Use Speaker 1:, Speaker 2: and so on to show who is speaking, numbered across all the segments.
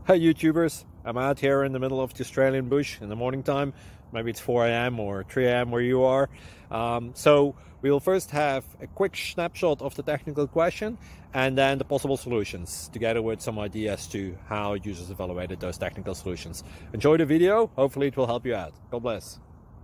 Speaker 1: Hi YouTubers, I'm out here in the middle of the Australian bush in the morning time. Maybe it's 4 a.m. or 3 a.m. where you are. So we'll first have a quick snapshot of the technical question and then the possible solutions, together with some ideas to how users evaluated those technical solutions. Enjoy the video, hopefully it will help you out. God bless.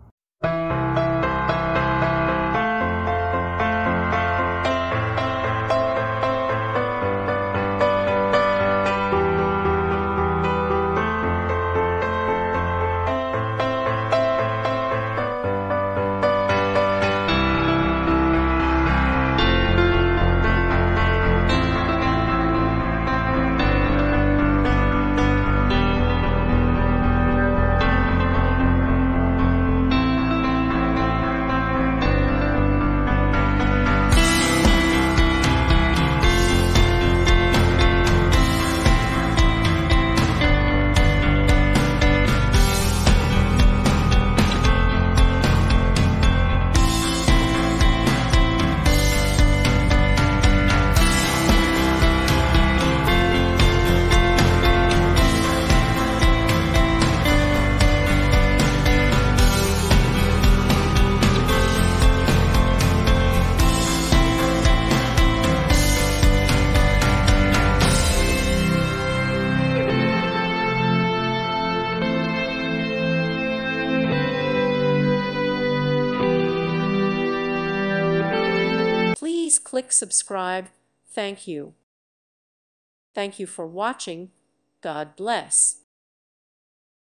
Speaker 2: Please click subscribe. Thank you. Thank you for watching. God bless.